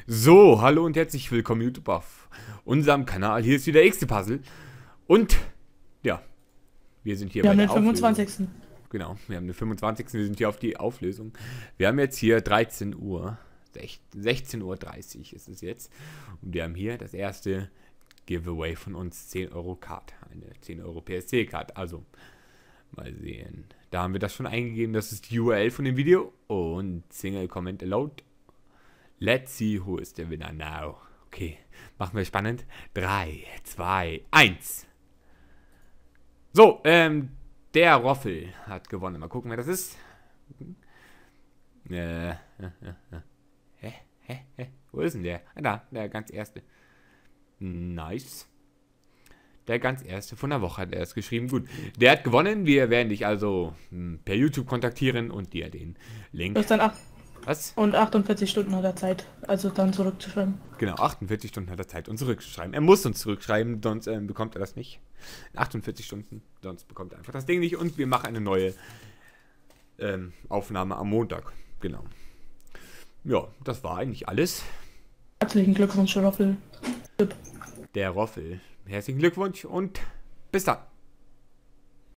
So, hallo und herzlich willkommen YouTube auf unserem Kanal. Hier ist wieder X-Puzzle. Und, ja, wir sind hier Wir bei haben der den Auflösung. 25. Genau, wir haben den 25. Wir sind hier auf die Auflösung. Wir haben jetzt hier 13 Uhr, 16:30 Uhr ist es jetzt. Und wir haben hier das erste Giveaway von uns, 10 Euro Card. Eine 10 Euro PSC-Card. Also, mal sehen. Da haben wir das schon eingegeben. Das ist die URL von dem Video. Und Single Comment Allowed. Let's see who is the winner now. Okay, machen wir spannend. 3, 2, 1. So, der Roffel hat gewonnen. Mal gucken, wer das ist. Wo ist denn der? Ah, da, der ganz erste. Nice. Der ganz erste von der Woche hat er es geschrieben. Gut, der hat gewonnen. Wir werden dich also per YouTube kontaktieren und dir den Link. Das ist dann 8 Was? und 48 Stunden hat er Zeit, also dann zurückzuschreiben. Genau, 48 Stunden hat er Zeit, uns zurückzuschreiben. Er muss uns zurückschreiben, sonst bekommt er das nicht. 48 Stunden, sonst bekommt er einfach das Ding nicht. Und wir machen eine neue Aufnahme am Montag. Genau. Ja, das war eigentlich alles. Herzlichen Glückwunsch, Roffel. Der Roffel. Herzlichen Glückwunsch und bis dann.